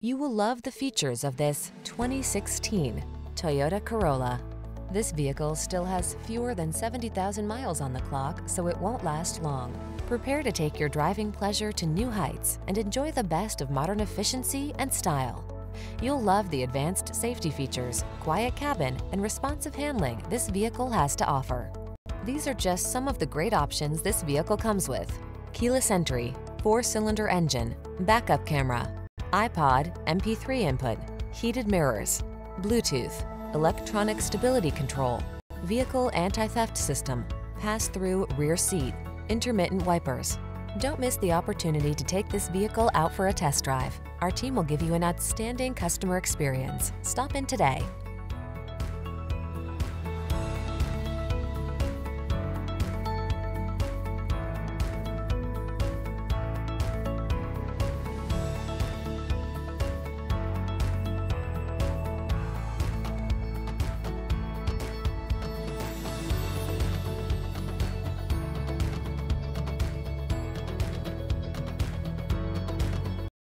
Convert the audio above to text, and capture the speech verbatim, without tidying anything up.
You will love the features of this twenty sixteen Toyota Corolla. This vehicle still has fewer than seventy thousand miles on the clock, so it won't last long. Prepare to take your driving pleasure to new heights and enjoy the best of modern efficiency and style. You'll love the advanced safety features, quiet cabin, and responsive handling this vehicle has to offer. These are just some of the great options this vehicle comes with: keyless entry, four-cylinder engine, backup camera, iPod, M P three input, heated mirrors, Bluetooth, electronic stability control, vehicle anti-theft system, pass-through rear seat, intermittent wipers. Don't miss the opportunity to take this vehicle out for a test drive. Our team will give you an outstanding customer experience. Stop in today.